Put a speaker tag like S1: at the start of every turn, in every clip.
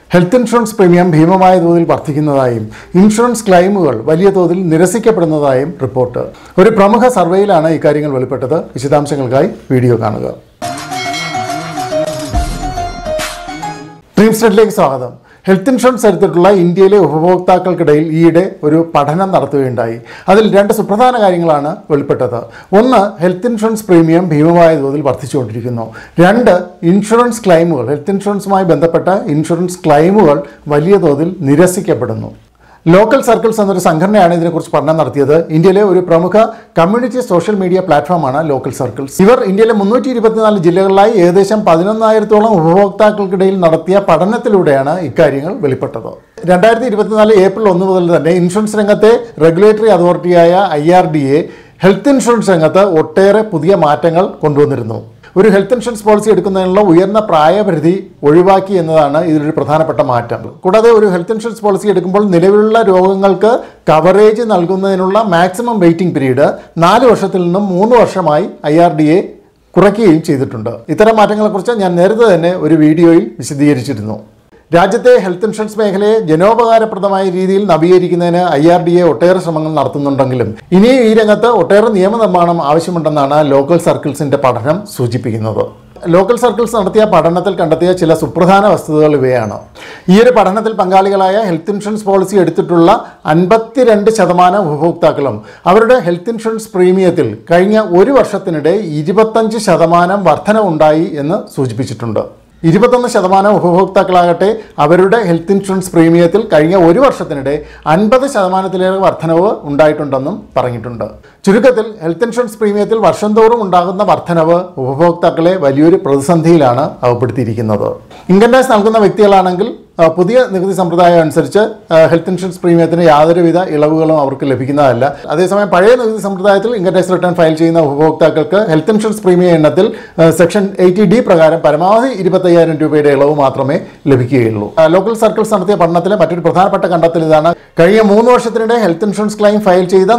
S1: Health insurance premium ഭീമമായ തോതിൽ വർദ്ധിക്കുന്നതായും insurance ക്ലെയിമുകൾ വലിയ തോതിൽ നിരസിക്കപ്പെടുന്നതായും റിപ്പോർട്ട്. ഒരു പ്രമുഖ സർവേയിലാണ് ഇക്കാര്യങ്ങൾ വെളിപ്പെട്ടത്. വിശദാംശങ്ങൾക്കായി വീഡിയോ കാണുക. ഡ്രീംസ്റ്റഡിലേക്ക് സ്വാഗതം. ഹെൽത്ത് ഇൻഷുറൻസ് എടുത്തിട്ടുള്ള ഇന്ത്യയിലെ ഉപഭോക്താക്കൾക്കിടയിൽ ഈയിടെ ഒരു പഠനം നടത്തുകയുണ്ടായി. അതിൽ രണ്ട് സുപ്രധാന കാര്യങ്ങളാണ് വെളിപ്പെട്ടത്. ഒന്ന്, ഹെൽത്ത് ഇൻഷുറൻസ് പ്രീമിയം ഭീമമായ തോതിൽ വർദ്ധിച്ചുകൊണ്ടിരിക്കുന്നു. രണ്ട്, ഇൻഷുറൻസ് ക്ലെയിമുകൾ, ഹെൽത്ത് ഇൻഷുറൻസുമായി ബന്ധപ്പെട്ട ഇൻഷുറൻസ് ക്ലെയിമുകൾ വലിയ തോതിൽ നിരസിക്കപ്പെടുന്നു. ലോക്കൽ സർക്കിൾസ് എന്നൊരു സംഘടനയാണ് ഇതിനെക്കുറിച്ച് പഠനം നടത്തിയത്. ഇന്ത്യയിലെ ഒരു പ്രമുഖ കമ്മ്യൂണിറ്റി സോഷ്യൽ മീഡിയ പ്ലാറ്റ്ഫോമാണ് ലോക്കൽ സർക്കിൾസ്. ഇവർ ഇന്ത്യയിലെ 324 ജില്ലകളിലായി ഏകദേശം 11,000-ഓളം ഉപഭോക്താക്കൾക്കിടയിൽ നടത്തിയ പഠനത്തിലൂടെയാണ് ഇക്കാര്യങ്ങൾ വെളിപ്പെട്ടത്. 2024 ഏപ്രിൽ 1 മുതൽ തന്നെ ഇൻഷുറൻസ് രംഗത്തെ റെഗുലേറ്ററി അതോറിറ്റിയായ IRDA ഹെൽത്ത് ഇൻഷുറൻസ് രംഗത്ത് ഒട്ടേറെ പുതിയ മാറ്റങ്ങൾ കൊണ്ടുവന്നിരുന്നു. ഒരു ഹെൽത്ത് ഇൻഷുറൻസ് പോളിസി എടുക്കുന്നതിനുള്ള ഉയർന്ന പ്രായപരിധി ഒഴിവാക്കി എന്നതാണ് ഇതിലൊരു പ്രധാനപ്പെട്ട മാറ്റം. കൂടാതെ ഒരു ഹെൽത്ത് ഇൻഷുറൻസ് പോളിസി എടുക്കുമ്പോൾ നിലവിലുള്ള രോഗങ്ങൾക്ക് കവറേജ് നൽകുന്നതിനുള്ള മാക്സിമം വെയിറ്റിംഗ് പീരീഡ് 4 വർഷത്തിൽ നിന്നും 3 വർഷമായി IRDA കുറയ്ക്കുകയും ചെയ്തിട്ടുണ്ട്. ഇത്തരം മാറ്റങ്ങളെക്കുറിച്ച് ഞാൻ നേരത്തെ തന്നെ ഒരു വീഡിയോയിൽ വിശദീകരിച്ചിരുന്നു. രാജ്യത്തെ ഹെൽത്ത് ഇൻഷുറൻസ് മേഖലയെ ജനോപകാരപ്രദമായ രീതിയിൽ നവീകരിക്കുന്നതിന് IRDA ഒട്ടേറെ ശ്രമങ്ങൾ നടത്തുന്നുണ്ടെങ്കിലും ഇനിയും ഈ രംഗത്ത് ഒട്ടേറെ നിയമനിർമ്മാണം ആവശ്യമുണ്ടെന്നാണ് ലോക്കൽ സർക്കിൾസിന്റെ പഠനം സൂചിപ്പിക്കുന്നത്. ലോക്കൽ സർക്കിൾസ് നടത്തിയ പഠനത്തിൽ കണ്ടെത്തിയ ചില സുപ്രധാന വസ്തുതകൾ ഇവയാണ്. ഈ ഒരു പഠനത്തിൽ പങ്കാളികളായ ഹെൽത്ത് ഇൻഷുറൻസ് പോളിസി എടുത്തിട്ടുള്ള 52% ഉപഭോക്താക്കളും അവരുടെ ഹെൽത്ത് ഇൻഷുറൻസ് പ്രീമിയത്തിൽ കഴിഞ്ഞ ഒരു വർഷത്തിനിടെ 25% വർധനവുണ്ടായി എന്ന് സൂചിപ്പിച്ചിട്ടുണ്ട്. 21% ഉപഭോക്താക്കളാകട്ടെ അവരുടെ ഹെൽത്ത് ഇൻഷുറൻസ് പ്രീമിയത്തിൽ കഴിഞ്ഞ ഒരു വർഷത്തിനിടെ 50%-ലേറെ വർധനവ് ഉണ്ടായിട്ടുണ്ടെന്നും പറഞ്ഞിട്ടുണ്ട്. ചുരുക്കത്തിൽ ഹെൽത്ത് ഇൻഷുറൻസ് പ്രീമിയത്തിൽ വർഷം തോറും ഉണ്ടാകുന്ന വർധനവ് ഉപഭോക്താക്കളെ വലിയൊരു പ്രതിസന്ധിയിലാണ് അകപ്പെടുത്തിയിരിക്കുന്നത്. ഇൻകം ടാക്സ് നൽകുന്ന വ്യക്തികളാണെങ്കിൽ പുതിയ നികുതി സമ്പ്രദായം അനുസരിച്ച് ഹെൽത്ത് ഇൻഷുറൻസ് പ്രീമിയത്തിന് യാതൊരുവിധ ഇളവുകളും അവർക്ക് ലഭിക്കുന്നതല്ല. അതേസമയം പഴയ നികുതി സമ്പ്രദായത്തിൽ ഇൻകം ടാക്സ് റിട്ടേൺ ഫയൽ ചെയ്യുന്ന ഉപഭോക്താക്കൾക്ക് ഹെൽത്ത് ഇൻഷുറൻസ് പ്രീമിയം എണ്ണത്തിൽ സെക്ഷൻ 80D പ്രകാരം പരമാവധി 25,000 രൂപയുടെ ഇളവ് മാത്രമേ ലഭിക്കുകയുള്ളൂ. ലോക്കൽ സർക്കിൾസ് നടത്തിയ പഠനത്തിലെ മറ്റൊരു പ്രധാനപ്പെട്ട കണ്ടെത്തൽ ഇതാണ്. കഴിഞ്ഞ 3 വർഷത്തിനിടെ ഹെൽത്ത് ഇൻഷുറൻസ് ക്ലെയിം ഫയൽ ചെയ്ത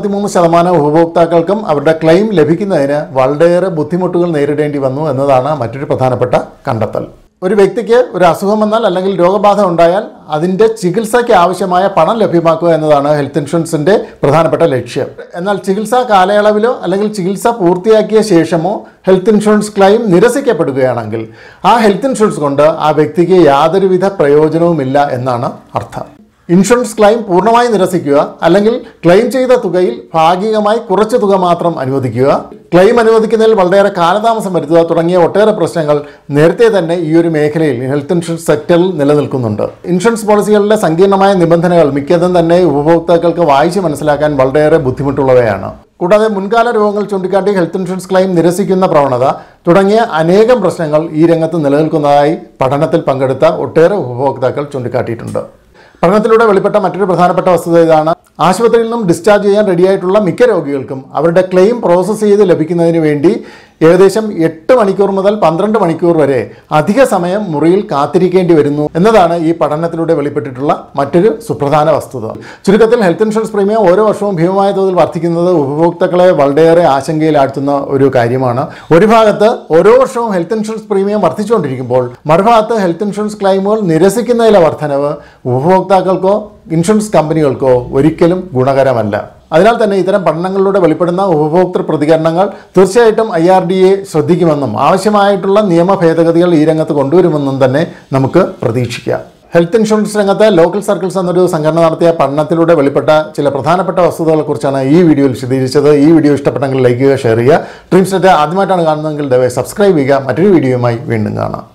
S1: 43% ഉപഭോക്താക്കൾക്കും അവരുടെ ക്ലെയിം ലഭിക്കുന്നതിന് വളരെയേറെ ബുദ്ധിമുട്ടുകൾ നേരിടേണ്ടി വന്നു എന്നതാണ് മറ്റൊരു പ്രധാനപ്പെട്ട കണ്ടെത്തൽ. ഒരു വ്യക്തിക്ക് ഒരു അസുഖം വന്നാൽ അല്ലെങ്കിൽ രോഗബാധ ഉണ്ടായാൽ അതിൻ്റെ ചികിത്സയ്ക്ക് ആവശ്യമായ പണം ലഭ്യമാക്കുക എന്നതാണ് ഹെൽത്ത് ഇൻഷുറൻസിൻ്റെ പ്രധാനപ്പെട്ട ലക്ഷ്യം. എന്നാൽ ചികിത്സാ കാലയളവിലോ അല്ലെങ്കിൽ ചികിത്സ പൂർത്തിയാക്കിയ ശേഷമോ ഹെൽത്ത് ഇൻഷുറൻസ് ക്ലെയിം നിരസിക്കപ്പെടുകയാണെങ്കിൽ ആ ഹെൽത്ത് ഇൻഷുറൻസ് കൊണ്ട് ആ വ്യക്തിക്ക് യാതൊരുവിധ പ്രയോജനവുമില്ല എന്നാണ് അർത്ഥം. ഇൻഷുറൻസ് ക്ലെയിം പൂർണ്ണമായി നിരസിക്കുക, അല്ലെങ്കിൽ ക്ലെയിം ചെയ്ത തുകയിൽ ഭാഗികമായി കുറച്ച് തുക മാത്രം അനുവദിക്കുക, ക്ലെയിം അനുവദിക്കുന്നതിൽ വളരെയേറെ കാലതാമസം വരുത്തുക തുടങ്ങിയ ഒട്ടേറെ പ്രശ്നങ്ങൾ നേരത്തെ തന്നെ ഈ ഒരു മേഖലയിൽ ഹെൽത്ത് ഇൻഷുറൻസ് സെക്ടറിൽ നിലനിൽക്കുന്നുണ്ട്. ഇൻഷുറൻസ് പോളിസികളിലെ സങ്കീർണമായ നിബന്ധനകൾ മിക്കതും തന്നെ ഉപഭോക്താക്കൾക്ക് വായിച്ച് മനസ്സിലാക്കാൻ വളരെയേറെ ബുദ്ധിമുട്ടുള്ളവയാണ്. കൂടാതെ മുൻകാല രോഗങ്ങൾ ചൂണ്ടിക്കാട്ടി ഹെൽത്ത് ഇൻഷുറൻസ് ക്ലെയിം നിരസിക്കുന്ന പ്രവണത തുടങ്ങിയ അനേകം പ്രശ്നങ്ങൾ ഈ രംഗത്ത് നിലനിൽക്കുന്നതായി പഠനത്തിൽ പങ്കെടുത്ത ഒട്ടേറെ ഉപഭോക്താക്കൾ ചൂണ്ടിക്കാട്ടിയിട്ടുണ്ട്. പഠനത്തിലൂടെ വെളിപ്പെട്ട മറ്റൊരു പ്രധാനപ്പെട്ട വസ്തുത ഇതാണ്. ആശുപത്രിയിൽ നിന്നും ഡിസ്ചാർജ് ചെയ്യാൻ റെഡിയായിട്ടുള്ള മിക്ക രോഗികൾക്കും അവരുടെ ക്ലെയിം പ്രോസസ്സ് ചെയ്ത് ലഭിക്കുന്നതിന് വേണ്ടി ഏകദേശം 8 മണിക്കൂർ മുതൽ 12 മണിക്കൂർ വരെ അധിക സമയം മുറിയിൽ കാത്തിരിക്കേണ്ടി വരുന്നു എന്നതാണ് ഈ പഠനത്തിലൂടെ വെളിപ്പെട്ടിട്ടുള്ള മറ്റൊരു സുപ്രധാന വസ്തുത. ചുരുക്കത്തിൽ ഹെൽത്ത് ഇൻഷുറൻസ് പ്രീമിയം ഓരോ വർഷവും ഭീമമായ തോതിൽ വർദ്ധിക്കുന്നത് ഉപഭോക്താക്കളെ വളരെയേറെ ആശങ്കയിലാഴ്ത്തുന്ന ഒരു കാര്യമാണ്. ഒരു ഭാഗത്ത് ഓരോ വർഷവും ഹെൽത്ത് ഇൻഷുറൻസ് പ്രീമിയം വർദ്ധിച്ചുകൊണ്ടിരിക്കുമ്പോൾ മറുഭാഗത്ത് ഹെൽത്ത് ഇൻഷുറൻസ് ക്ലെയിമുകൾ നിരസിക്കുന്നതിലെ വർധനവ് ഉപഭോക്താക്കൾക്കോ ഇൻഷുറൻസ് കമ്പനികൾക്കോ ഒരിക്കലും ഗുണകരമല്ല. അതിനാൽ തന്നെ ഇത്തരം പഠനങ്ങളിലൂടെ വെളിപ്പെടുന്ന ഉപഭോക്തൃ പ്രതികരണങ്ങൾ തീർച്ചയായിട്ടും IRDA ശ്രദ്ധിക്കുമെന്നും ആവശ്യമായിട്ടുള്ള നിയമ ഭേദഗതികൾ ഈ രംഗത്ത് കൊണ്ടുവരുമെന്നും തന്നെ നമുക്ക് പ്രതീക്ഷിക്കാം. ഹെൽത്ത് ഇൻഷുറൻസ് രംഗത്ത് ലോക്കൽ സർക്കിൾസ് എന്നൊരു സംഘടന നടത്തിയ പഠനത്തിലൂടെ വെളിപ്പെട്ട ചില പ്രധാനപ്പെട്ട വസ്തുതകളെക്കുറിച്ചാണ് ഈ വീഡിയോയിൽ വിശദീകരിച്ചത്. ഈ വീഡിയോ ഇഷ്ടപ്പെട്ടെങ്കിൽ ലൈക്ക് ചെയ്യുക, ഷെയർ ചെയ്യുക. ഡ്രീംസ്റ്റഡ് ആദ്യമായിട്ടാണ് കാണുന്നതെങ്കിൽ ദയവായി സബ്സ്ക്രൈബ് ചെയ്യുക. മറ്റൊരു വീഡിയോയുമായി വീണ്ടും കാണാം.